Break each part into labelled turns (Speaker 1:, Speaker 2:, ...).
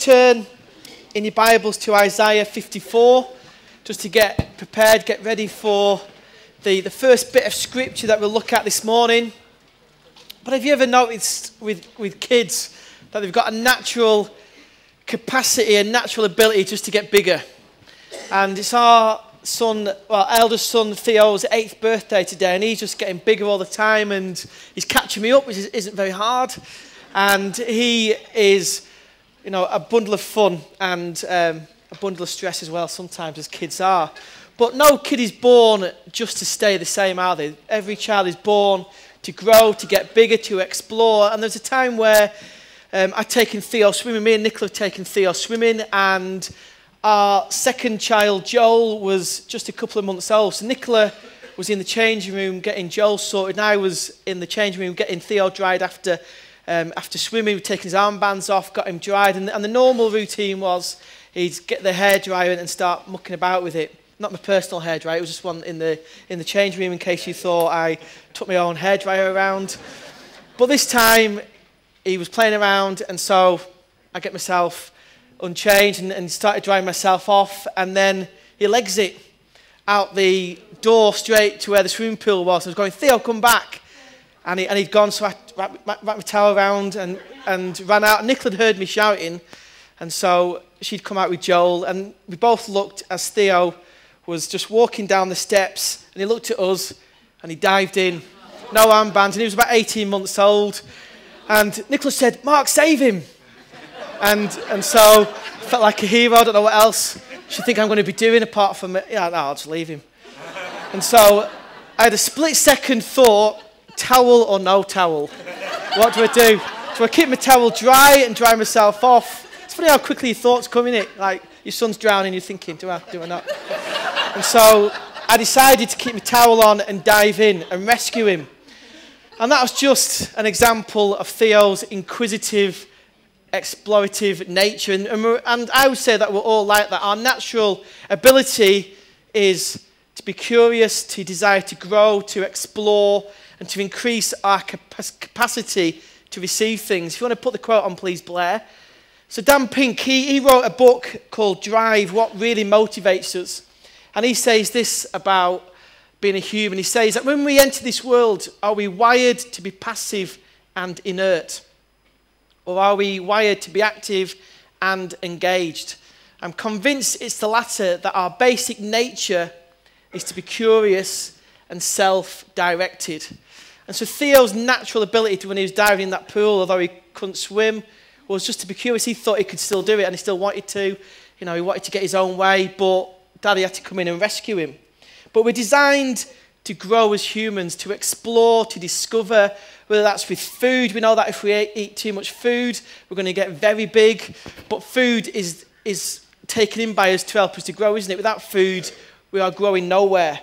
Speaker 1: turn in your Bibles to Isaiah 54, just to get prepared, get ready for the first bit of scripture that we'll look at this morning. But have you ever noticed with kids that they've got a natural capacity, a natural ability just to get bigger? And it's our son, eldest son Theo's 8th birthday today, and he's just getting bigger all the time, and he's catching me up, which isn't very hard. And he is, a bundle of fun and a bundle of stress as well sometimes, as kids are. But no kid is born just to stay the same, are they? Every child is born to grow, to get bigger, to explore. And there's a time where I've taken Theo swimming. Me and Nicola have taken Theo swimming, and our second child, Joel, was just a couple of months old. So Nicola was in the changing room getting Joel sorted, and I was in the changing room getting Theo dried after swimming. We'd taken his armbands off, got him dried, and the normal routine was he'd get the hairdryer and start mucking about with it. Not my personal hairdryer, it was just one in the changing room in case you thought I took my own hairdryer around. But this time he was playing around, and so I get myself unchanged and started drying myself off, and then he legs it out the door straight to where the swimming pool was. I was going, Theo, come back. And he'd gone, so I wrapped my towel around and ran out. Nicola had heard me shouting, and so she'd come out with Joel, and we both looked as Theo was just walking down the steps, and he looked at us, and he dived in. No armbands, and he was about 18 months old. And Nicola said, Mark, save him. And so I felt like a hero. I don't know what else she'd think I'm going to be doing apart from, I'll just leave him. And so I had a split-second thought, towel or no towel? What do I do? Do I keep my towel dry and dry myself off? It's funny how quickly your thoughts come, innit? Like, your son's drowning, you're thinking, do I not? And so I decided to keep my towel on and dive in and rescue him. And that was just an example of Theo's inquisitive, explorative nature. And I would say that we're all like that. Our natural ability is to be curious, to desire to grow, to explore, and to increase our capacity to receive things. If you want to put the quote on, please, Blair. So Dan Pink, he wrote a book called Drive, What Really Motivates Us. And he says this about being a human. He says that when we enter this world, are we wired to be passive and inert? Or are we wired to be active and engaged? I'm convinced it's the latter, that our basic nature is to be curious and self-directed. And so Theo's natural ability to, when he was diving in that pool, although he couldn't swim, was just to be curious. He thought he could still do it, and he still wanted to. He wanted to get his own way, but Daddy had to come in and rescue him. But we're designed to grow as humans, to explore, to discover, whether that's with food. We know that if we eat too much food, we're going to get very big. But food is taken in by us to help us to grow, isn't it? Without food, we are growing nowhere.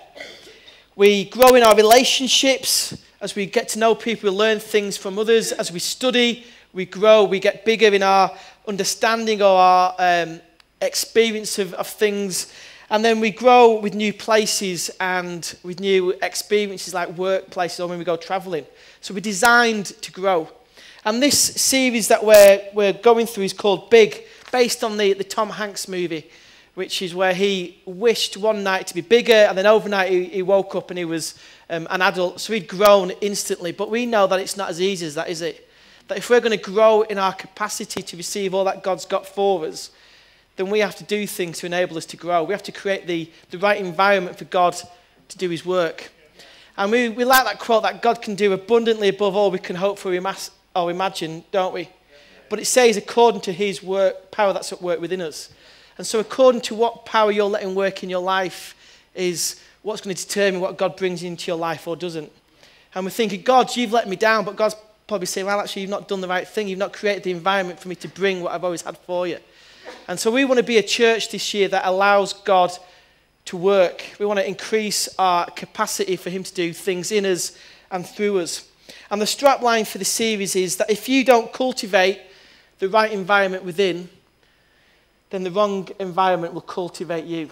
Speaker 1: We grow in our relationships. As we get to know people, we learn things from others. As we study, we grow. We get bigger in our understanding or our experience of things. And then we grow with new places and with new experiences like workplaces or when we go travelling. So we're designed to grow. And this series that we're going through is called Big, based on the Tom Hanks movie, which is where he wished one night to be bigger, and then overnight he woke up and he was an adult, so he'd grown instantly. But we know that it's not as easy as that, is it? That if we're going to grow in our capacity to receive all that God's got for us, then we have to do things to enable us to grow. We have to create the right environment for God to do his work. And we like that quote that God can do abundantly above all we can hope for or imagine, don't we? But it says according to his power that's at work within us. And so according to what power you're letting work in your life is what's going to determine what God brings into your life or doesn't. And we're thinking, God, you've let me down, but God's probably saying, well, actually, you've not done the right thing. You've not created the environment for me to bring what I've always had for you. And so we want to be a church this year that allows God to work. We want to increase our capacity for him to do things in us and through us. And the strapline for the series is that if you don't cultivate the right environment within, then the wrong environment will cultivate you.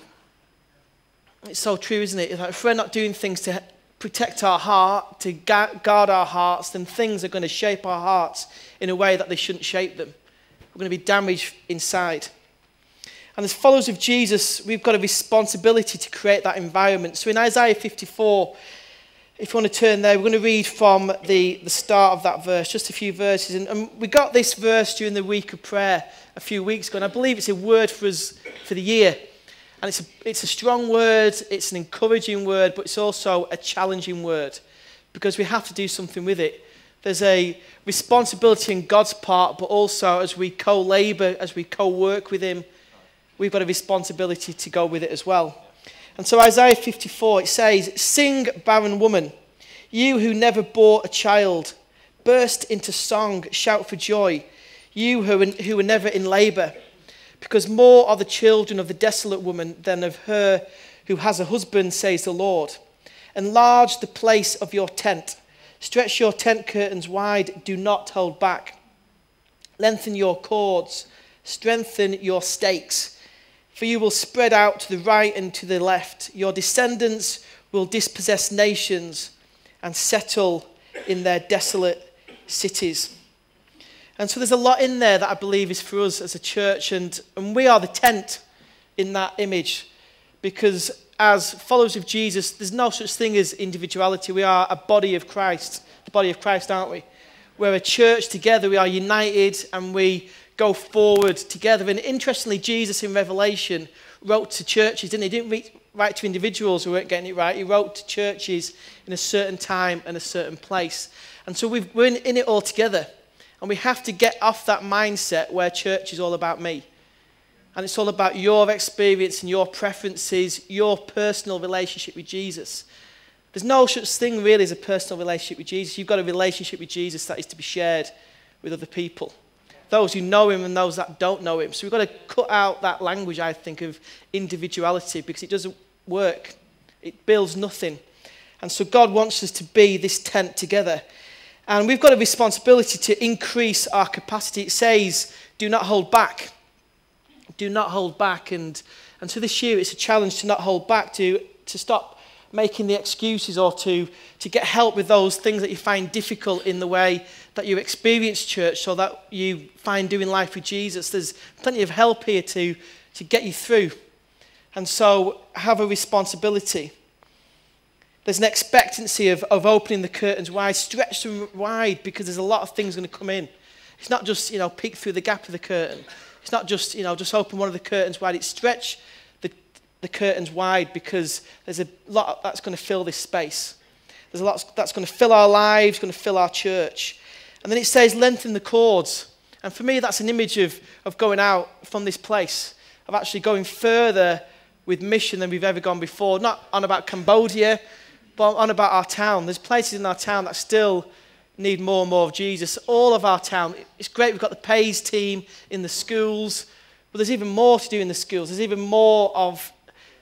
Speaker 1: It's so true, isn't it? If we're not doing things to protect our heart, to guard our hearts, then things are going to shape our hearts in a way that they shouldn't shape them. We're we're going to be damaged inside. And as followers of Jesus, we've got a responsibility to create that environment. So in Isaiah 54, if you want to turn there, we're going to read from the start of that verse, just a few verses. And we got this verse during the week of prayer a few weeks ago, and I believe it's a word for us for the year. And it's a strong word, it's an encouraging word, but it's also a challenging word because we have to do something with it. There's a responsibility in God's part, but also as we co-labor, as we co-work with him, we've got a responsibility to go with it as well. And so Isaiah 54, it says, "Sing, barren woman, you who never bore a child. Burst into song, shout for joy, you who were never in labor. Because more are the children of the desolate woman than of her who has a husband, says the Lord. Enlarge the place of your tent. Stretch your tent curtains wide, do not hold back. Lengthen your cords, strengthen your stakes. For you will spread out to the right and to the left. Your descendants will dispossess nations and settle in their desolate cities." And so there's a lot in there that I believe is for us as a church, and we are the tent in that image, because as followers of Jesus, there's no such thing as individuality. We are a body of Christ, the body of Christ, aren't we? We're a church together, we are united, and we go forward together. And interestingly, Jesus in Revelation wrote to churches, didn't he? He didn't write to individuals who weren't getting it right. He wrote to churches in a certain time and a certain place. And so we're in it all together. And we have to get off that mindset where church is all about me. And it's all about your experience and your preferences, your personal relationship with Jesus. There's no such thing really as a personal relationship with Jesus. You've got a relationship with Jesus that is to be shared with other people. Those who know him and those that don't know him. So we've got to cut out that language, I think, of individuality, because it doesn't work. It builds nothing. And so God wants us to be this tent together. And we've got a responsibility to increase our capacity. It says, do not hold back. Do not hold back. And so this year it's a challenge to not hold back, to stop making the excuses, or to get help with those things that you find difficult in the way that you experience church, so that you find doing life with Jesus. There's plenty of help here to get you through. And so have a responsibility. There's an expectancy of opening the curtains wide, stretch them wide, because there's a lot of things going to come in. It's not just, peek through the gap of the curtain. It's not just, just open one of the curtains wide. It's stretch the curtains wide, because there's a lot that's going to fill this space. There's a lot that's going to fill our lives, going to fill our church. And then it says lengthen the cords. And for me, that's an image of going out from this place, of actually going further with mission than we've ever gone before. Not on about Cambodia, but on about our town. There's places in our town that still need more and more of Jesus. All of our town. It's great we've got the Pays team in the schools, but there's even more to do in the schools. There's even more of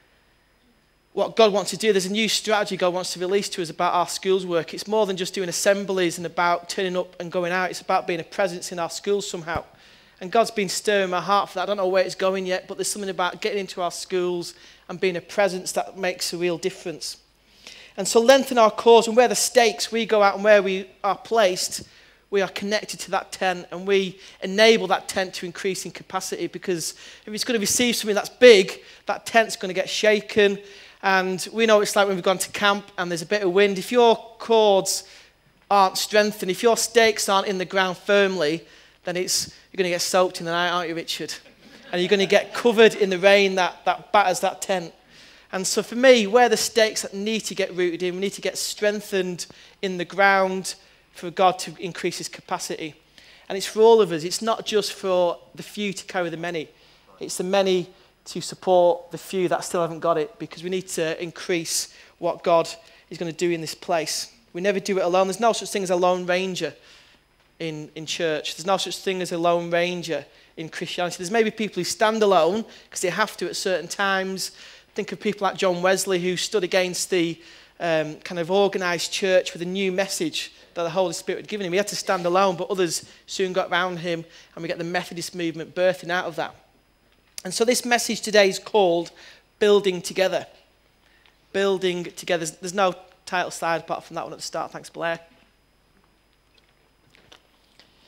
Speaker 1: what God wants to do. There's a new strategy God wants to release to us about our schools work. It's more than just doing assemblies and about turning up and going out. It's about being a presence in our schools somehow. And God's been stirring my heart for that. I don't know where it's going yet, but there's something about getting into our schools and being a presence that makes a real difference. And so lengthen our cords, and where the stakes, we go out and where we are placed, we are connected to that tent, and we enable that tent to increase in capacity, because if it's going to receive something that's big, that tent's going to get shaken. And we know it's like when we've gone to camp and there's a bit of wind. If your cords aren't strengthened, if your stakes aren't in the ground firmly, then you're going to get soaked in the night, aren't you, Richard? And you're going to get covered in the rain that batters that tent. And so for me, where the stakes that need to get rooted in, we need to get strengthened in the ground for God to increase his capacity. And it's for all of us. It's not just for the few to carry the many. It's the many to support the few that still haven't got it, because we need to increase what God is going to do in this place. We never do it alone. There's no such thing as a lone ranger in church. There's no such thing as a lone ranger in Christianity. There's maybe people who stand alone because they have to at certain times. Think of people like John Wesley, who stood against the kind of organised church with a new message that the Holy Spirit had given him. He had to stand alone, but others soon got around him, and we get the Methodist movement birthing out of that. And so this message today is called Building Together. Building Together. There's no title slide apart from that one at the start. Thanks, Blair.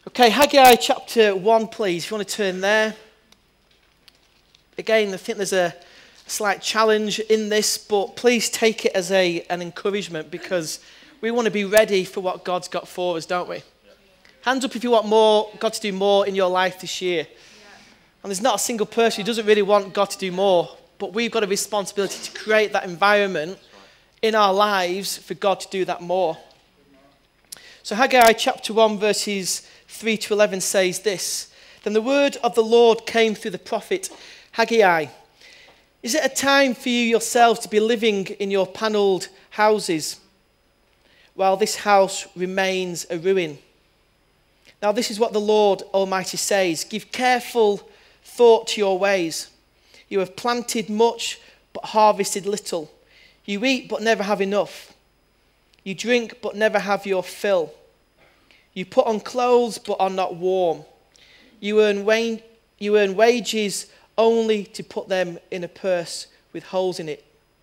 Speaker 1: Okay, Haggai chapter 1, please, if you want to turn there. Again, I think there's a slight challenge in this, but please take it as an encouragement, because we want to be ready for what God's got for us, don't we? Hands up if you want God to do more in your life this year. And there's not a single person who doesn't really want God to do more, but we've got a responsibility to create that environment in our lives for God to do that more. So Haggai chapter 1 verses 3 to 11 says this: Then the word of the Lord came through the prophet Haggai. Is it a time for you yourselves to be living in your panelled houses while this house remains a ruin? Now this is what the Lord Almighty says: Give careful thought to your ways. You have planted much but harvested little. You eat but never have enough. You drink but never have your fill. You put on clothes but are not warm. You earn wages only to put them in a purse with holes in it.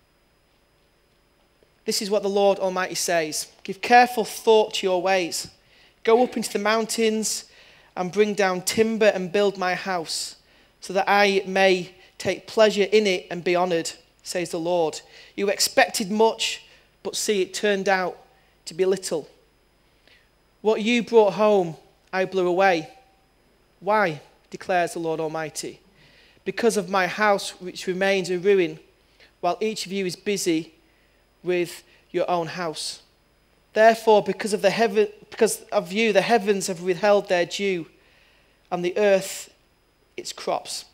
Speaker 1: This is what the Lord Almighty says: Give careful thought to your ways. Go up into the mountains and bring down timber and build my house, so that I may take pleasure in it and be honoured, says the Lord. You expected much, but see, it turned out to be little. What you brought home, I blew away. Why? Declares the Lord Almighty. Because of my house, which remains a ruin, while each of you is busy with your own house. Therefore, because of you, the heavens have withheld their dew, and the earth its crops.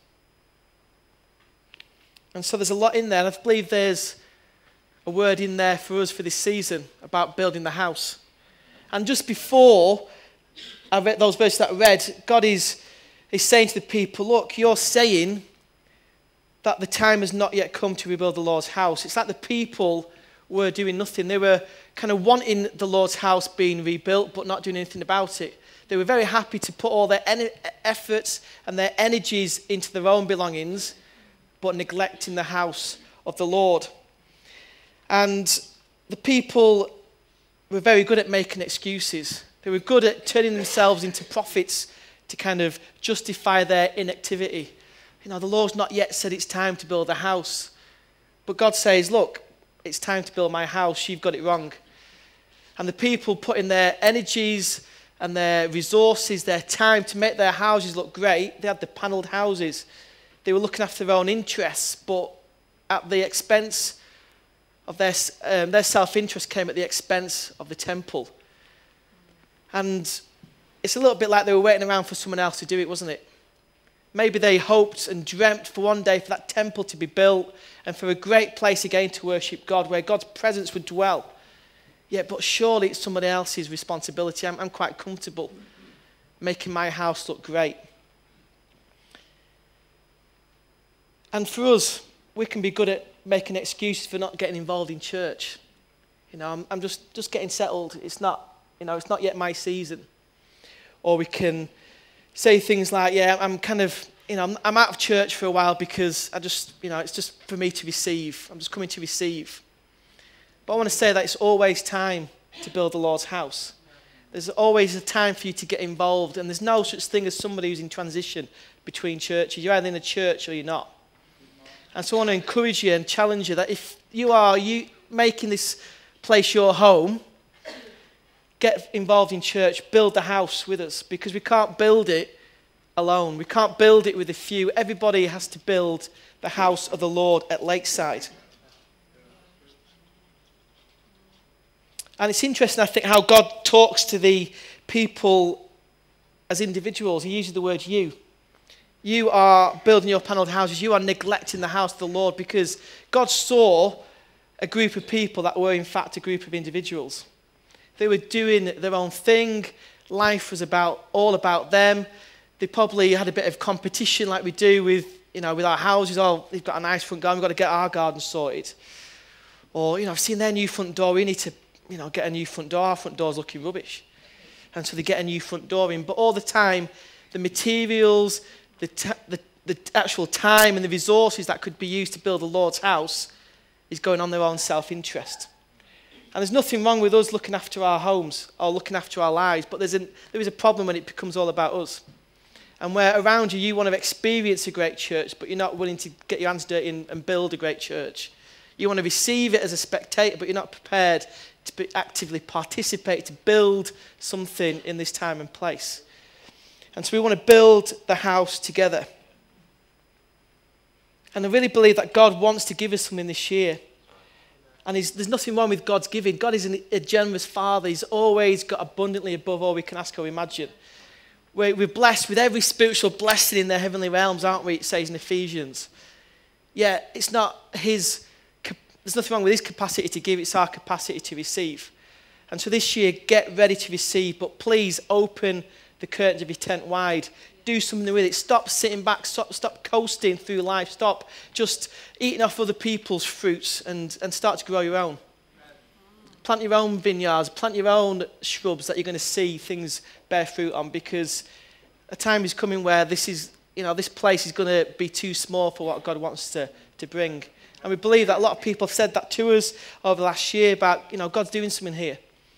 Speaker 1: And so there's a lot in there, and I believe there's a word in there for us for this season about building the house. And just before I read those verses that I read, God is saying to the people, look, you're saying that the time has not yet come to rebuild the Lord's house. It's like the people were doing nothing. They were kind of wanting the Lord's house being rebuilt, but not doing anything about it. They were very happy to put all their efforts and their energies into their own belongings, but neglecting the house of the Lord. And the people were very good at making excuses. They were good at turning themselves into prophets to kind of justify their inactivity. You know, the Lord's not yet said it's time to build a house. But God says, look, it's time to build my house. You've got it wrong. And the people put in their energies and their resources, their time to make their houses look great. They had the panelled houses. They were looking after their own interests, but at the expense of their self-interest came at the expense of the temple. And it's a little bit like they were waiting around for someone else to do it, wasn't it? Maybe they hoped and dreamt for one day for that temple to be built and for a great place again to worship God, where God's presence would dwell. Yeah, but surely it's somebody else's responsibility. I'm quite comfortable making my house look great. And for us, we can be good at making excuses for not getting involved in church. You know, I'm just getting settled. It's not yet my season. Or we can say things like, yeah, I'm out of church for a while because it's just for me to receive. I'm just coming to receive. But I want to say that it's always time to build the Lord's house. There's always a time for you to get involved, and there's no such thing as somebody who's in transition between churches. You're either in a church or you're not. And so I want to encourage you and challenge you that if you are making this place your home, get involved in church, build the house with us, because we can't build it alone. We can't build it with a few. Everybody has to build the house of the Lord at Lakeside. And it's interesting, I think, how God talks to the people as individuals. He uses the word you. You are building your panelled houses. You are neglecting the house of the Lord, because God saw a group of people that were, in fact, a group of individuals. They were doing their own thing. Life was all about them. They probably had a bit of competition like we do with our houses. Oh, they've got a nice front garden. We've got to get our garden sorted. Or, I've seen their new front door. We need to, get a new front door. Our front door's looking rubbish. And so they get a new front door in. But all the time, the materials, the actual time and the resources that could be used to build the Lord's house is going on their own self-interest. And there's nothing wrong with us looking after our homes or looking after our lives, but there is a problem when it becomes all about us. And where around you want to experience a great church, but you're not willing to get your hands dirty and build a great church. You want to receive it as a spectator, but you're not prepared to actively participate, to build something in this time and place. And so we want to build the house together. And I really believe that God wants to give us something this year. And there's nothing wrong with God's giving. God is a generous Father. He's always got abundantly above all we can ask or imagine. We're blessed with every spiritual blessing in the heavenly realms, aren't we? It says in Ephesians. Yeah, it's not his, there's nothing wrong with his capacity to give, it's our capacity to receive. And so this year, get ready to receive, but please open the curtains of your tent wide. Do something with it. Stop sitting back, stop coasting through life, stop just eating off other people's fruits and start to grow your own. Plant your own vineyards, plant your own shrubs that you're going to see things bear fruit on, because a time is coming where this place is going to be too small for what God wants to bring. And we believe that a lot of people have said that to us over the last year about, God's doing something here.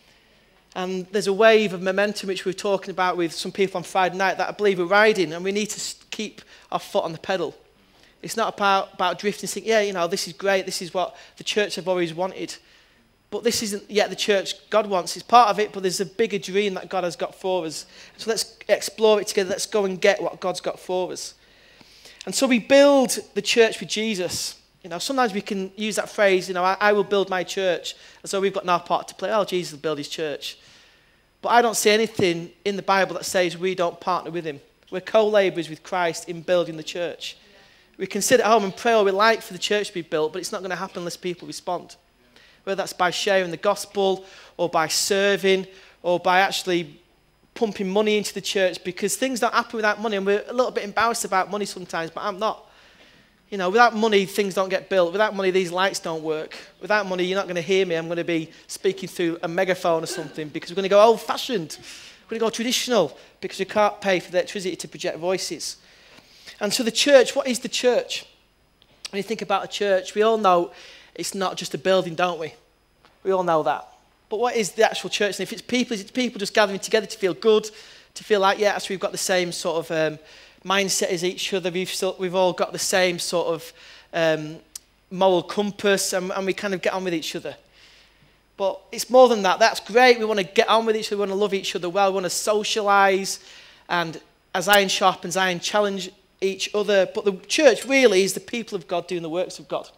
Speaker 1: And there's a wave of momentum which we were talking about with some people on Friday night that I believe we're riding, and we need to keep our foot on the pedal. It's not about drifting and saying, this is great, this is what the church have always wanted. But this isn't yet the church God wants. It's part of it, but there's a bigger dream that God has got for us. So let's explore it together. Let's go and get what God's got for us. And so we build the church with Jesus. Sometimes we can use that phrase, I will build my church, as though we've got no part to play. Oh, Jesus will build his church. But I don't see anything in the Bible that says we don't partner with him. We're co-laborers with Christ in building the church. We can sit at home and pray all we like for the church to be built, but it's not going to happen unless people respond. Whether that's by sharing the gospel or by serving or by actually pumping money into the church, because things don't happen without money, and we're a little bit embarrassed about money sometimes, but I'm not. Without money, things don't get built. Without money, these lights don't work. Without money, you're not going to hear me. I'm going to be speaking through a megaphone or something, because we're going to go old-fashioned. We're going to go traditional, because we can't pay for the electricity to project voices. And so the church, what is the church? When you think about a church, we all know it's not just a building, don't we? We all know that. But what is the actual church? And if it's people just gathering together to feel good, to feel like, we've got the same sort of mindset as each other. We've all got the same sort of moral compass, and we kind of get on with each other. But it's more than that. That's great. We want to get on with each other. We want to love each other well. We want to socialise. And as iron sharpens iron, challenge each other. But the church really is the people of God doing the works of God.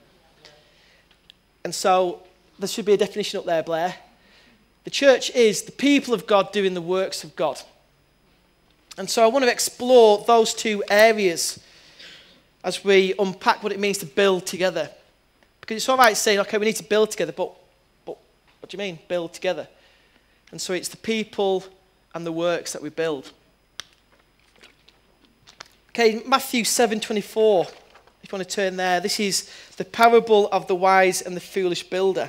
Speaker 1: And so there should be a definition up there, Blair. The church is the people of God doing the works of God. And so I want to explore those two areas as we unpack what it means to build together. Because it's all right saying, okay, we need to build together, but what do you mean, build together? And so it's the people and the works that we build. Okay, Matthew 7:24, if you want to turn there. This is the parable of the wise and the foolish builder.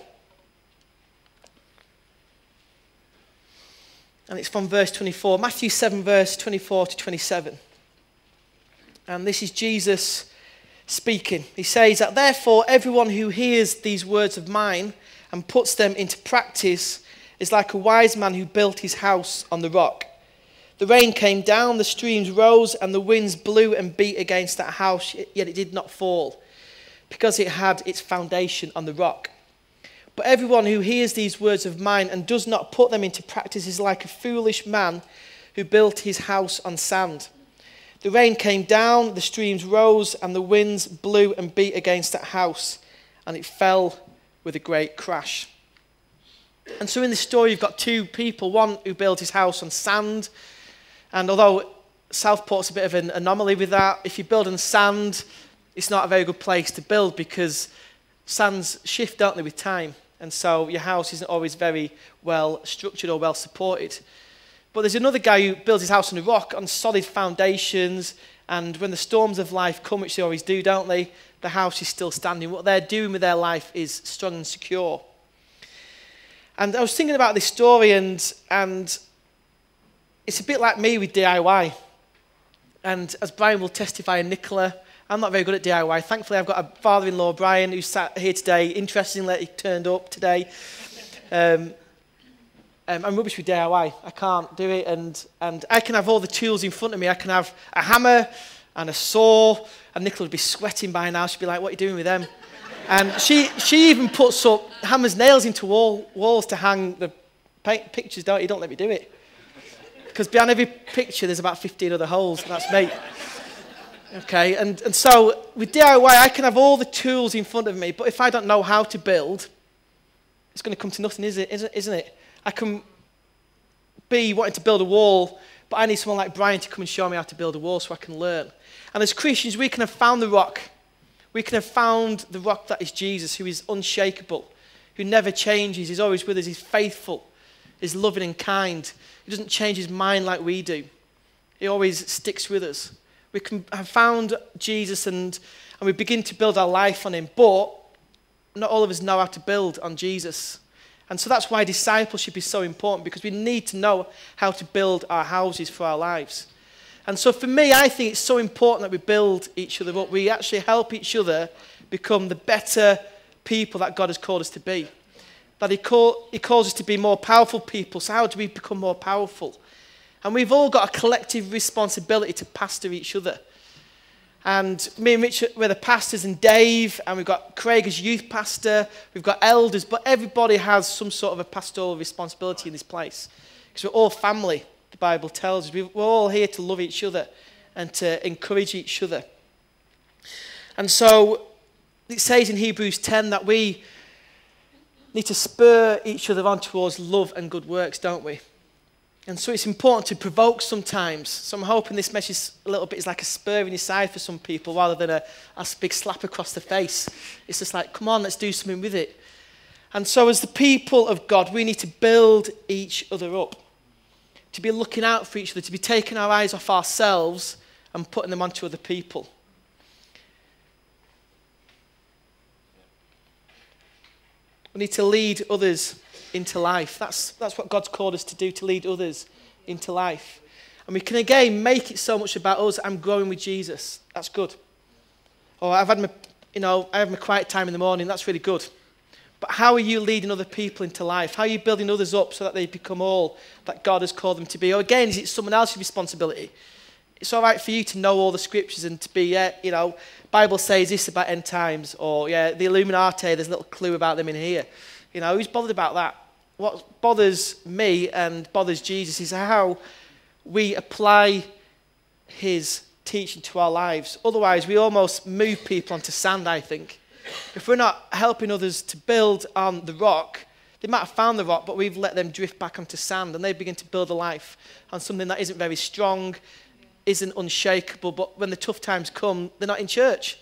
Speaker 1: And it's from verse 24. Matthew 7, verse 24 to 27. And this is Jesus speaking. He says that, therefore, everyone who hears these words of mine and puts them into practice is like a wise man who built his house on the rock. The rain came down, the streams rose, and the winds blew and beat against that house, yet it did not fall, because it had its foundation on the rock. But everyone who hears these words of mine and does not put them into practice is like a foolish man who built his house on sand. The rain came down, the streams rose, and the winds blew and beat against that house, and it fell with a great crash. And so in this story, you've got two people, one who built his house on sand, and although Southport's a bit of an anomaly with that, if you build on sand, it's not a very good place to build, because sands shift, don't they, with time. And so your house isn't always very well structured or well supported. But there's another guy who builds his house on a rock, on solid foundations, and when the storms of life come, which they always do, don't they, the house is still standing. What they're doing with their life is strong and secure. And I was thinking about this story, and it's a bit like me with DIY. And as Brian will testify, and Nicola, I'm not very good at DIY. Thankfully, I've got a father-in-law, Brian, who's sat here today. Interestingly, he turned up today. I'm rubbish with DIY. I can't do it, and I can have all the tools in front of me. I can have a hammer and a saw, and Nicola would be sweating by now. She'd be like, what are you doing with them? And she even puts up hammers, nails into walls to hang the pictures. You don't let me do it. Because behind every picture, there's about 15 other holes, and that's me. Okay, and so with DIY, I can have all the tools in front of me, but if I don't know how to build, it's going to come to nothing, isn't it? I can be wanting to build a wall, but I need someone like Brian to come and show me how to build a wall so I can learn. And as Christians, we can have found the rock. We can have found the rock that is Jesus, who is unshakable, who never changes. He's always with us. He's faithful. He's loving and kind. He doesn't change his mind like we do. He always sticks with us. We can have found Jesus and we begin to build our life on him, but not all of us know how to build on Jesus. And so that's why discipleship is so important, because we need to know how to build our houses for our lives. And so for me, I think it's so important that we build each other up. We actually help each other become the better people that God has called us to be. That he calls us to be more powerful people. So how do we become more powerful? And we've all got a collective responsibility to pastor each other. And me and Richard, we're the pastors, and Dave, and we've got Craig as youth pastor, we've got elders, but everybody has some sort of a pastoral responsibility in this place. Because we're all family, the Bible tells us. We're all here to love each other and to encourage each other. And so it says in Hebrews 10 that we need to spur each other on towards love and good works, don't we? And so it's important to provoke sometimes. So I'm hoping this message a little bit is like a spur in your side for some people rather than a big slap across the face. It's just like, come on, let's do something with it. And so as the people of God, we need to build each other up, to be looking out for each other, to be taking our eyes off ourselves and putting them onto other people. We need to lead others into life. That's what God's called us to do, to lead others into life. And we can again make it so much about us. I'm growing with Jesus. That's good. Or I have my quiet time in the morning. That's really good. But how are you leading other people into life? How are you building others up so that they become all that God has called them to be? Or again, is it someone else's responsibility? It's all right for you to know all the scriptures and to be, Bible says this about end times, or the Illuminati, there's a little clue about them in here. Who's bothered about that? What bothers me and bothers Jesus is how we apply his teaching to our lives. Otherwise, we almost move people onto sand, I think. If we're not helping others to build on the rock, they might have found the rock, but we've let them drift back onto sand, and they begin to build a life on something that isn't very strong, isn't unshakable, but when the tough times come, they're not in church.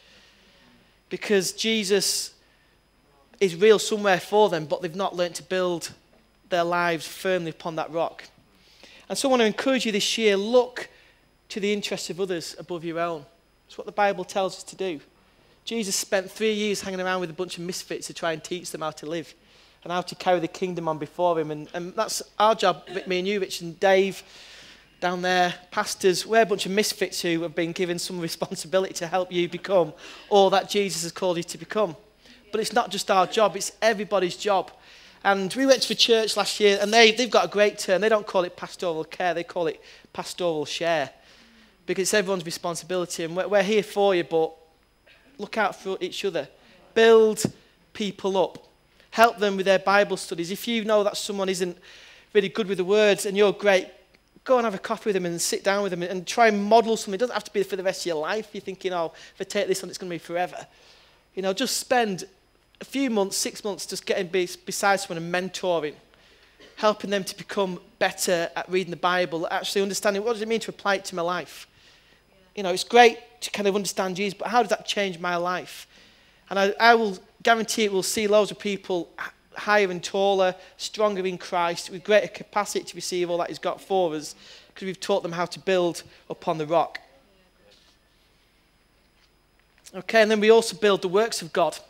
Speaker 1: Because Jesus is real somewhere for them, but they've not learnt to build their lives firmly upon that rock. And so I want to encourage you this year, look to the interests of others above your own. It's what the Bible tells us to do. Jesus spent 3 years hanging around with a bunch of misfits to try and teach them how to live and how to carry the kingdom on before him. And that's our job, me and you, Rich and Dave, down there, pastors. We're a bunch of misfits who have been given some responsibility to help you become all that Jesus has called you to become. But it's not just our job, it's everybody's job. And we went to a church last year, and they've got a great term. They don't call it pastoral care, they call it pastoral share. Because it's everyone's responsibility, and we're here for you, but look out for each other. Build people up. Help them with their Bible studies. If you know that someone isn't really good with the words and you're great, go and have a coffee with them and sit down with them and try and model something. It doesn't have to be for the rest of your life. You're thinking, if I take this on, it's going to be forever. Just spend a few months, 6 months, just getting beside someone and mentoring, helping them to become better at reading the Bible, actually understanding what does it mean to apply it to my life. It's great to kind of understand Jesus, but how does that change my life? And I will guarantee it will see loads of people higher and taller, stronger in Christ, with greater capacity to receive all that he's got for us, because we've taught them how to build upon the rock. Okay, and then we also build the works of God.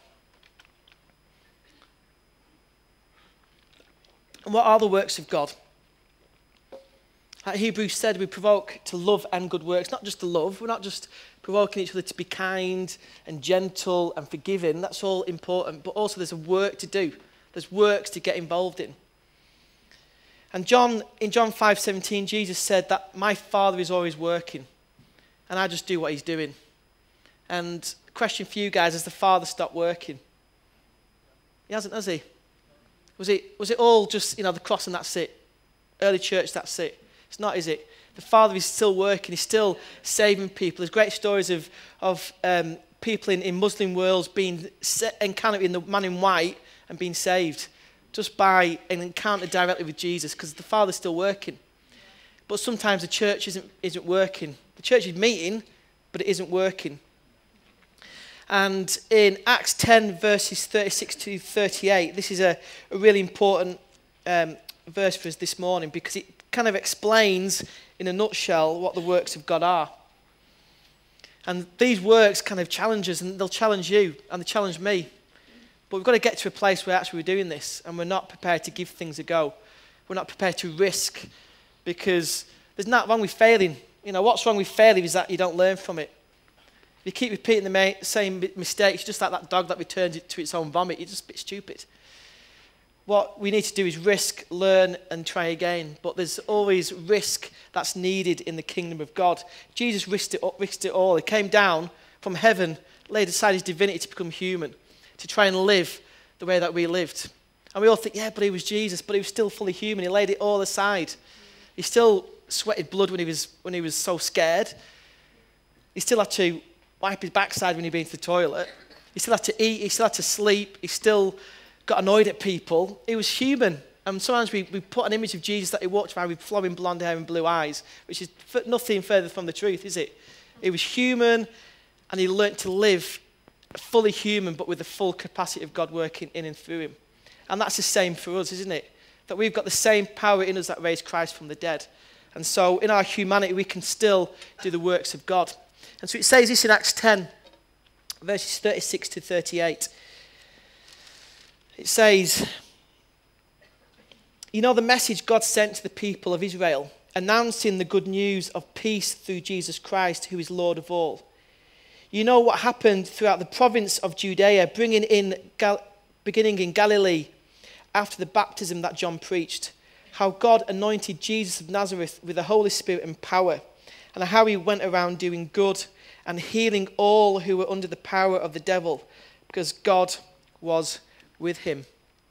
Speaker 1: And what are the works of God? Like Hebrews said, we provoke to love and good works. Not just to love, we're not just provoking each other to be kind and gentle and forgiving. That's all important, but also there's a work to do. There's works to get involved in. And in John 5:17, Jesus said that my Father is always working, and I just do what he's doing. And the question for you guys, has the Father stopped working? He hasn't, has he? Was it all just, the cross and that's it? Early church, that's it? It's not, is it? The Father is still working. He's still saving people. There's great stories of people in Muslim worlds being encountering the man in white and being saved just by an encounter directly with Jesus, because the Father's still working. But sometimes the church isn't working. The church is meeting, but it isn't working. And in Acts 10, verses 36 to 38, this is a really important verse for us this morning, because it kind of explains in a nutshell what the works of God are. And these works kind of challenge us, and they'll challenge you, and they challenge me. But we've got to get to a place where actually we're doing this, and we're not prepared to give things a go. We're not prepared to risk, because there's nothing wrong with failing. What's wrong with failing is that you don't learn from it. If you keep repeating the same mistakes, just like that dog that returns it to its own vomit, you're just a bit stupid. What we need to do is risk, learn, and try again. But there's always risk that's needed in the kingdom of God. Jesus risked it all. He came down from heaven, laid aside his divinity to become human, to try and live the way that we lived. And we all think, yeah, but he was Jesus, but he was still fully human. He laid it all aside. He still sweated blood when he was so scared. He still had to wipe his backside when he'd been to the toilet. He still had to eat. He still had to sleep. He still got annoyed at people. He was human. And sometimes we put an image of Jesus that he walked around with flowing blonde hair and blue eyes, which is nothing further from the truth, is it? He was human, and he learnt to live fully human, but with the full capacity of God working in and through him. And that's the same for us, isn't it? That we've got the same power in us that raised Christ from the dead. And so in our humanity, we can still do the works of God. And so it says this in Acts 10, verses 36 to 38. It says, the message God sent to the people of Israel, announcing the good news of peace through Jesus Christ, who is Lord of all. You know what happened throughout the province of Judea, beginning in Galilee, after the baptism that John preached, how God anointed Jesus of Nazareth with the Holy Spirit and power, and how he went around doing good and healing all who were under the power of the devil, because God was with him.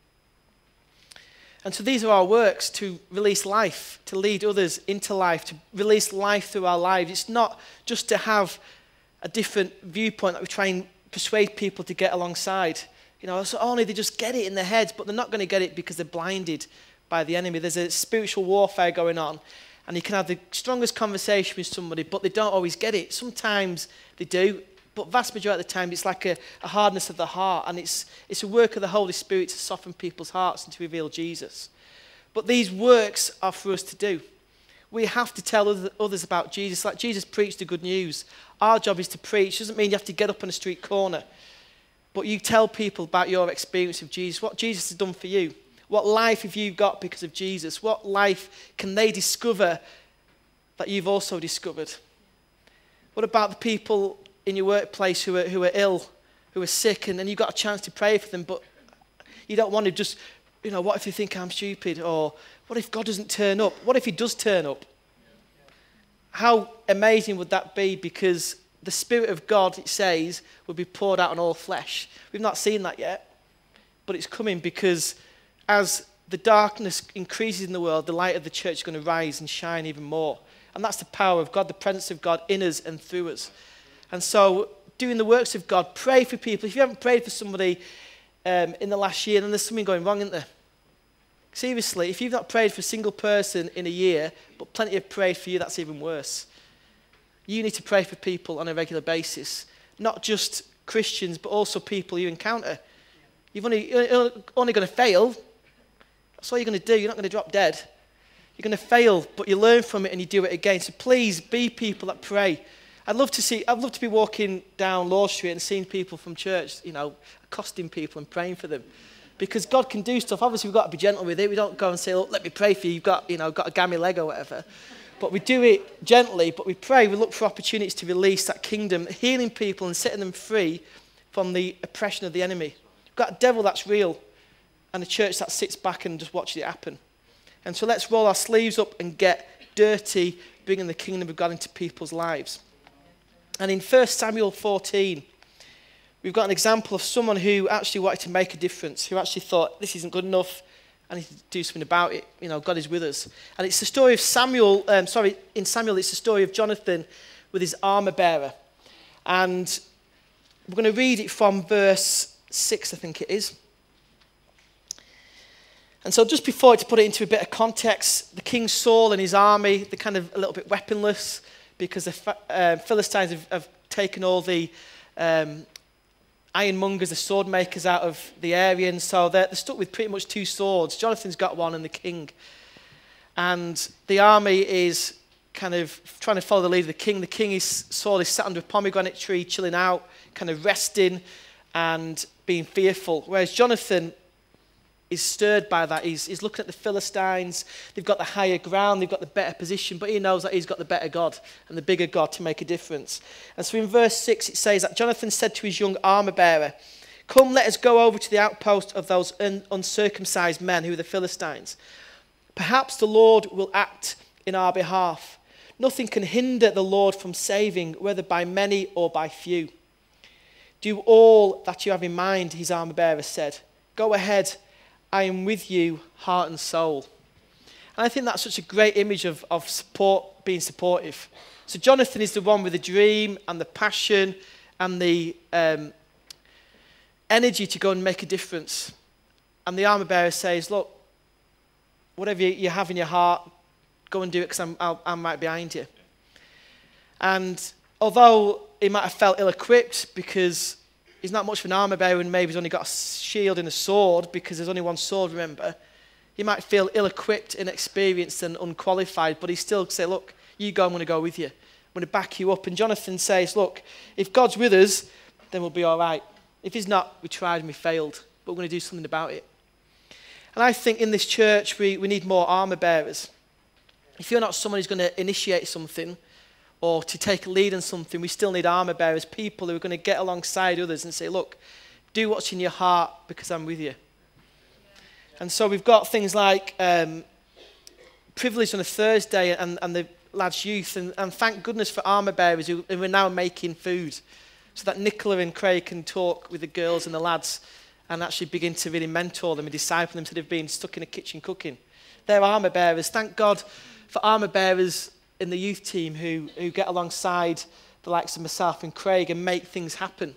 Speaker 1: And so these are our works, to release life, to lead others into life, to release life through our lives. It's not just to have a different viewpoint that we try and persuade people to get alongside. So only they just get it in their heads, but they're not going to get it because they're blinded by the enemy. There's a spiritual warfare going on, and you can have the strongest conversation with somebody, but they don't always get it. Sometimes they do, but vast majority of the time it's like a hardness of the heart, and it's a work of the Holy Spirit to soften people's hearts and to reveal Jesus. But these works are for us to do. We have to tell others about Jesus. Like Jesus preached the good news. Our job is to preach. It doesn't mean you have to get up on a street corner, but you tell people about your experience of Jesus, what Jesus has done for you. What life have you got because of Jesus? What life can they discover that you've also discovered? What about the people in your workplace who are ill, who are sick, and then you've got a chance to pray for them, but you don't want to just, what if they think I'm stupid? Or what if God doesn't turn up? What if he does turn up? How amazing would that be? Because the Spirit of God, it says, will be poured out on all flesh. We've not seen that yet, but it's coming, because as the darkness increases in the world, the light of the church is going to rise and shine even more. And that's the power of God, the presence of God in us and through us. And so, doing the works of God, pray for people. If you haven't prayed for somebody in the last year, then there's something going wrong, isn't there? Seriously, if you've not prayed for a single person in a year, but plenty have prayed for you, that's even worse. You need to pray for people on a regular basis. Not just Christians, but also people you encounter. You're only going to fail. That's all you're going to do. You're not going to drop dead. You're going to fail, but you learn from it and you do it again. So please be people that pray. I'd love to be walking down Law Street and seeing people from church, accosting people and praying for them. Because God can do stuff. Obviously, we've got to be gentle with it. We don't go and say, look, let me pray for you. You've got a gammy leg or whatever. But we do it gently, but we pray. We look for opportunities to release that kingdom, healing people and setting them free from the oppression of the enemy. We've got a devil that's real. and a church that sits back and just watches it happen. And so let's roll our sleeves up and get dirty, bringing the kingdom of God into people's lives. And in 1 Samuel 14, we've got an example of someone who actually wanted to make a difference, who actually thought, this isn't good enough, I need to do something about it. You know, God is with us. And it's the story of Samuel, in Samuel, it's the story of Jonathan with his armor bearer. And we're going to read it from verse 6, I think it is. And so just before, to put it into a bit of context, the King Saul and his army, they're kind of a little bit weaponless because the Philistines have taken all the ironmongers, the sword makers out of the area, and so they're stuck with pretty much two swords. Jonathan's got one and the king. And the army is kind of trying to follow the lead of the king. The king Saul is sat under a pomegranate tree, chilling out, kind of resting and being fearful. Whereas Jonathan is stirred by that. He's looking at the Philistines. They've got the higher ground. They've got the better position. But he knows that he's got the better God and the bigger God to make a difference. And so in verse 6 it says that Jonathan said to his young armor-bearer, "Come, let us go over to the outpost of those uncircumcised men who are the Philistines. Perhaps the Lord will act in our behalf. Nothing can hinder the Lord from saving, whether by many or by few." "Do all that you have in mind," his armor-bearer said. "Go ahead. I am with you, heart and soul." And I think that's such a great image of support, being supportive. So Jonathan is the one with the dream and the passion and the energy to go and make a difference. And the armor bearer says, "Look, whatever you have in your heart, go and do it because I'm right behind you." And although he might have felt ill-equipped because he's not much of an armor bearer and maybe he's only got a shield and a sword because there's only one sword, remember. He might feel ill-equipped, inexperienced and unqualified, but he still say, "Look, you go, I'm going to go with you. I'm going to back you up." And Jonathan says, "Look, if God's with us, then we'll be all right. If he's not, we tried and we failed, but we're going to do something about it." And I think in this church, we need more armor bearers. If you're not someone who's going to initiate something, or to take a lead in something, we still need armor bearers, people who are going to get alongside others and say, "Look, do what's in your heart because I'm with you." And so we've got things like privilege on a Thursday and the lads' youth, and thank goodness for armor bearers who are now making food so that Nicola and Craig can talk with the girls and the lads and actually begin to really mentor them and disciple them instead of being stuck in a kitchen cooking. They're armor bearers. Thank God for armor bearers in the youth team who get alongside the likes of myself and Craig and make things happen.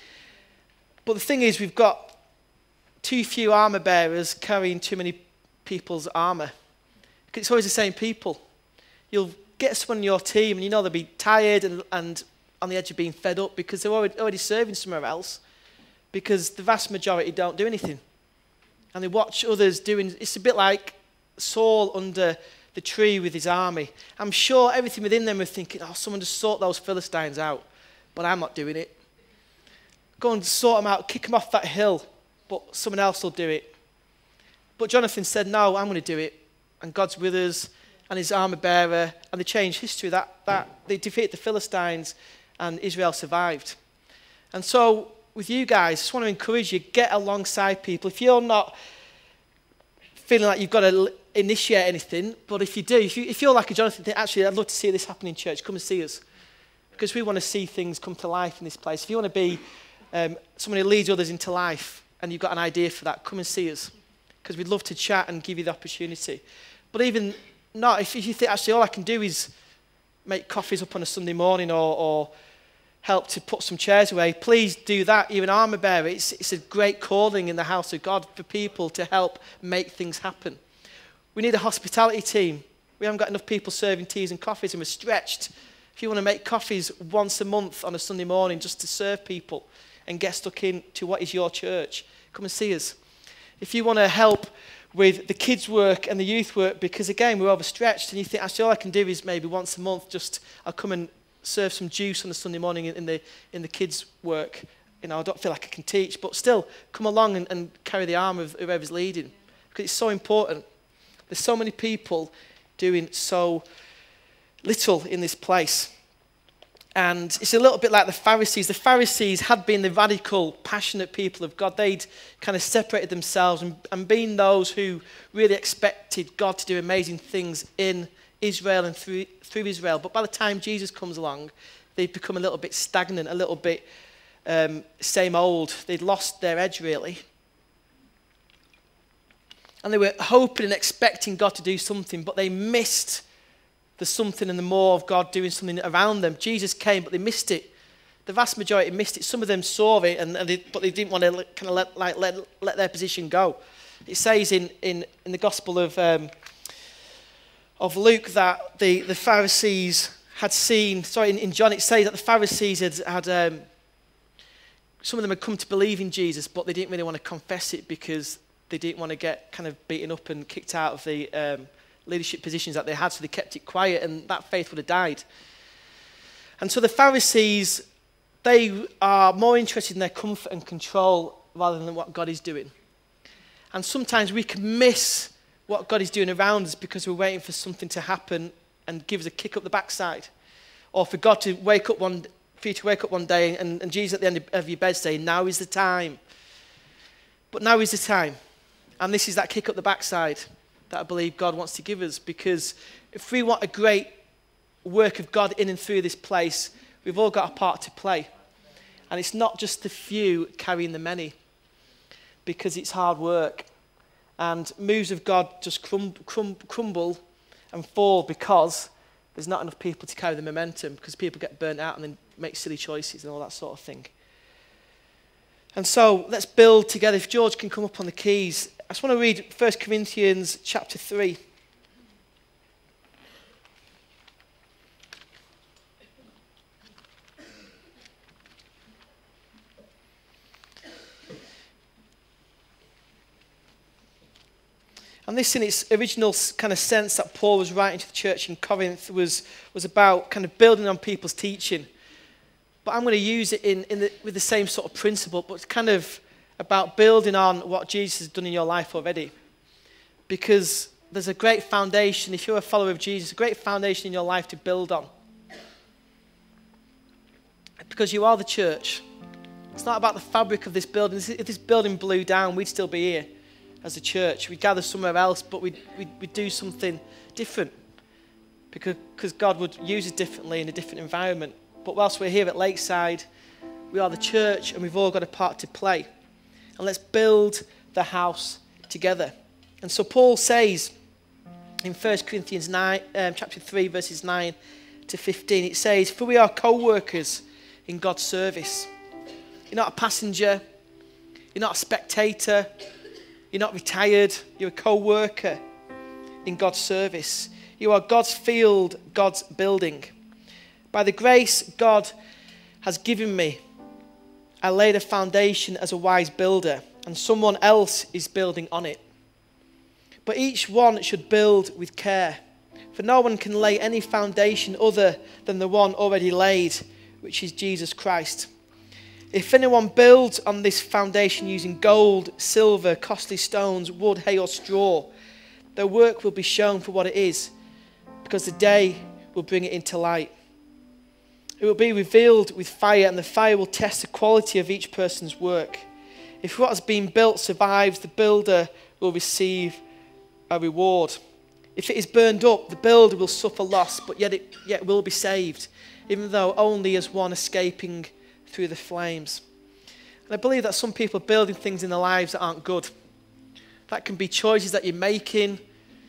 Speaker 1: But the thing is, we've got too few armor bearers carrying too many people's armor. It's always the same people. You'll get someone in your team and you know they'll be tired and on the edge of being fed up because they're already serving somewhere else, because the vast majority don't do anything. And they watch others doing. It's a bit like Saul under the tree with his army. I'm sure everything within them are thinking, "Oh, someone just sort those Philistines out," but I'm not doing it. Go and sort them out, kick them off that hill, but someone else will do it. But Jonathan said, "No, I'm going to do it." And God's with us, and his armor bearer, and they changed history. That they defeated the Philistines, and Israel survived. And so with you guys, I just want to encourage you, get alongside people. If you're not feeling like you've got to initiate anything, but if you do, if you're like a Jonathan, think, "Actually, I'd love to see this happen in church," come and see us, because we want to see things come to life in this place. If you want to be someone who leads others into life and you've got an idea for that, come and see us, because we'd love to chat and give you the opportunity. But even not, if you think, "Actually, all I can do is make coffees up on a Sunday morning or help to put some chairs away," please do that. You're an armor bearer. It's a great calling in the house of God for people to help make things happen. We need a hospitality team. We haven't got enough people serving teas and coffees, and we're stretched. If you want to make coffees once a month on a Sunday morning just to serve people and get stuck into what is your church, come and see us. If you want to help with the kids' work and the youth work, because again, we're overstretched, and you think, "Actually, all I can do is maybe once a month, I'll come and serve some juice on a Sunday morning in the kids' work. You know, I don't feel like I can teach," but still, come along and carry the arm of whoever's leading, because it's so important. There's so many people doing so little in this place. And it's a little bit like the Pharisees. The Pharisees had been the radical, passionate people of God. They'd kind of separated themselves and been those who really expected God to do amazing things in Israel and through Israel. But by the time Jesus comes along, they've become a little bit stagnant, a little bit same old. They'd lost their edge, really. And they were hoping and expecting God to do something, but they missed the something and the more of God doing something around them. Jesus came, but they missed it. The vast majority missed it. Some of them saw it, but they didn't want to kind of let their position go. It says in the Gospel of Luke that the Pharisees had seen. Sorry, in John it says that the Pharisees had some of them had come to believe in Jesus, but they didn't really want to confess it because they didn't want to get kind of beaten up and kicked out of the leadership positions that they had, so they kept it quiet, and that faith would have died. And so the Pharisees, they are more interested in their comfort and control rather than what God is doing. And sometimes we can miss what God is doing around us because we're waiting for something to happen and give us a kick up the backside. Or for God to wake up one day and Jesus at the end of your bed saying, now is the time. But now is the time. And this is that kick up the backside that I believe God wants to give us, because if we want a great work of God in and through this place, we've all got a part to play. And it's not just the few carrying the many, because it's hard work. And moves of God just crumble and fall because there's not enough people to carry the momentum, because people get burnt out and then make silly choices and all that sort of thing. And so let's build together. If George can come up on the keys. I just want to read 1 Corinthians chapter 3. And this, in its original kind of sense that Paul was writing to the church in Corinth, was about kind of building on people's teaching. But I'm going to use it with the same sort of principle, but it's kind of about building on what Jesus has done in your life already. Because there's a great foundation, if you're a follower of Jesus, a great foundation in your life to build on. Because you are the church. It's not about the fabric of this building. If this building blew down, we'd still be here as a church. We'd gather somewhere else, but we'd do something different. Because God would use us differently in a different environment. But whilst we're here at Lakeside, we are the church and we've all got a part to play. And let's build the house together. And so Paul says in 1 Corinthians 9, chapter 3, verses 9 to 15, it says, "For we are co-workers in God's service." You're not a passenger. You're not a spectator. You're not retired. You're a co-worker in God's service. You are God's field, God's building. By the grace God has given me, I laid a foundation as a wise builder, and someone else is building on it. But each one should build with care, for no one can lay any foundation other than the one already laid, which is Jesus Christ. If anyone builds on this foundation using gold, silver, costly stones, wood, hay, or straw, their work will be shown for what it is, because the day will bring it into light. It will be revealed with fire, and the fire will test the quality of each person's work. If what has been built survives, the builder will receive a reward. If it is burned up, the builder will suffer loss, but yet will be saved, even though only as one escaping through the flames. And I believe that some people are building things in their lives that aren't good. That can be choices that you're making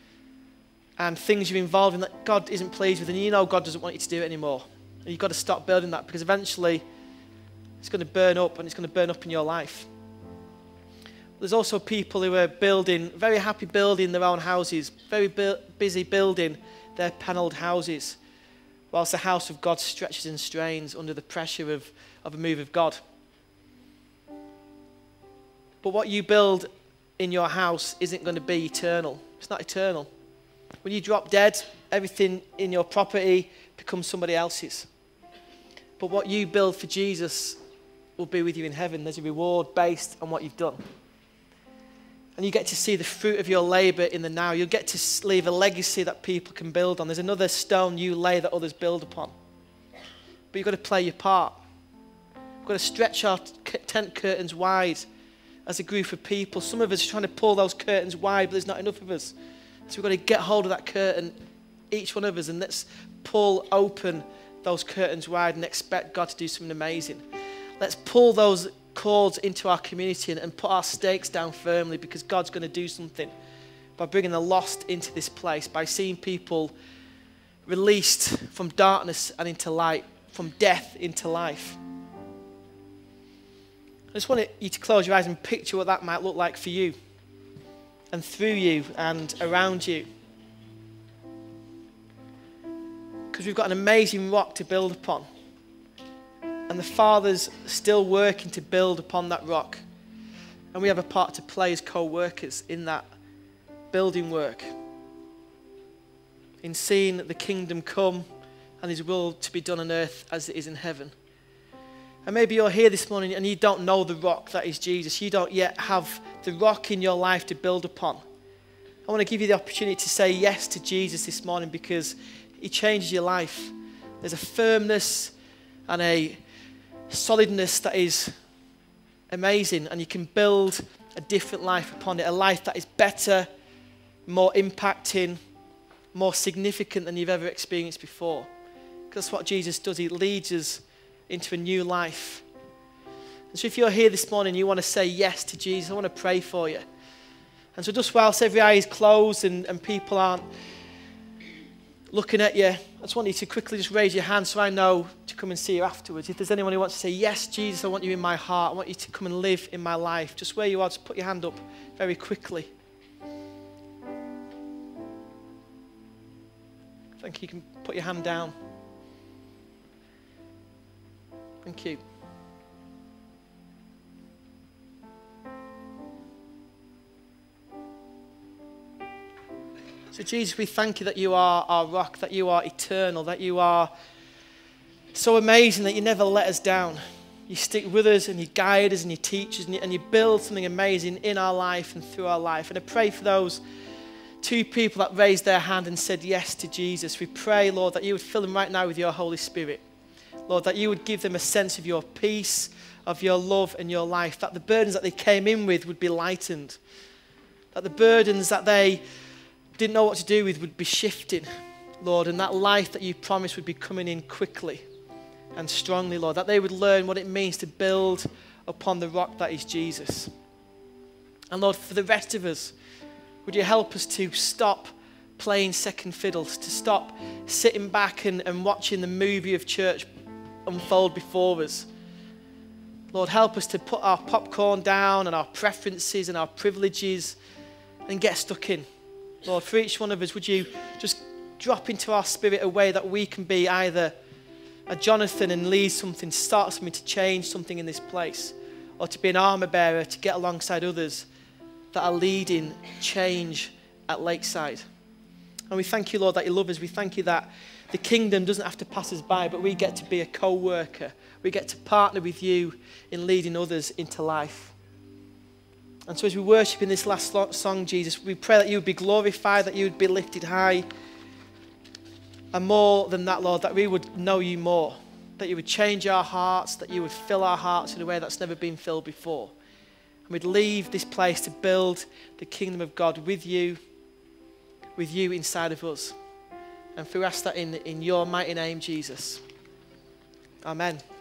Speaker 1: and things you're involved in that God isn't pleased with, and you know God doesn't want you to do it anymore. And you've got to stop building that, because eventually it's going to burn up, and it's going to burn up in your life. There's also people who are very happy building their own houses, very busy building their panelled houses, whilst the house of God stretches and strains under the pressure of a move of God. But what you build in your house isn't going to be eternal. It's not eternal. When you drop dead, everything in your property becomes somebody else's. But what you build for Jesus will be with you in heaven. There's a reward based on what you've done. And you get to see the fruit of your labour in the now. You'll get to leave a legacy that people can build on. There's another stone you lay that others build upon. but you've got to play your part. We've got to stretch our tent curtains wide as a group of people. Some of us are trying to pull those curtains wide, but there's not enough of us. So we've got to get hold of that curtain, each one of us, and let's pull open those curtains wide and expect God to do something amazing. Let's pull those cords into our community and put our stakes down firmly, because God's going to do something by bringing the lost into this place, by seeing people released from darkness and into light, from death into life. I just want you to close your eyes and picture what that might look like for you and through you and around you. Because we've got an amazing rock to build upon. And the Father's still working to build upon that rock. And we have a part to play as co-workers in that building work. In seeing the kingdom come and his will to be done on earth as it is in heaven. And maybe you're here this morning and you don't know the rock that is Jesus. You don't yet have the rock in your life to build upon. I want to give you the opportunity to say yes to Jesus this morning, because he changes your life. There's a firmness and a solidness that is amazing, and you can build a different life upon it, a life that is better, more impacting, more significant than you've ever experienced before. Because that's what Jesus does. He leads us into a new life. And so if you're here this morning and you want to say yes to Jesus, I want to pray for you. And so just whilst every eye is closed and people aren't looking at you, I just want you to quickly just raise your hand so I know to come and see you afterwards. If there's anyone who wants to say, yes, Jesus, I want you in my heart. I want you to come and live in my life. Just where you are, just put your hand up very quickly. Thank you. You can put your hand down. Thank you. So Jesus, we thank you that you are our rock, that you are eternal, that you are so amazing that you never let us down. You stick with us and you guide us and you teach us and you build something amazing in our life and through our life. And I pray for those two people that raised their hand and said yes to Jesus. We pray, Lord, that you would fill them right now with your Holy Spirit. Lord, that you would give them a sense of your peace, of your love and your life, that the burdens that they came in with would be lightened, that the burdens that they didn't know what to do with would be shifting, Lord, and that life that you promised would be coming in quickly and strongly, Lord, that they would learn what it means to build upon the rock that is Jesus. And Lord, for the rest of us, would you help us to stop playing second fiddles, to stop sitting back and watching the movie of church unfold before us. Lord, help us to put our popcorn down and our preferences and our privileges and get stuck in. Lord, for each one of us, would you just drop into our spirit a way that we can be either a Jonathan and lead something, start something, to change something in this place, or to be an armor bearer, to get alongside others that are leading change at Lakeside. And we thank you, Lord, that you love us. We thank you that the kingdom doesn't have to pass us by, but we get to be a co-worker. We get to partner with you in leading others into life. And so as we worship in this last song, Jesus, we pray that you would be glorified, that you would be lifted high. And more than that, Lord, that we would know you more, that you would change our hearts, that you would fill our hearts in a way that's never been filled before. And we'd leave this place to build the kingdom of God with you inside of us. And we ask that in your mighty name, Jesus. Amen.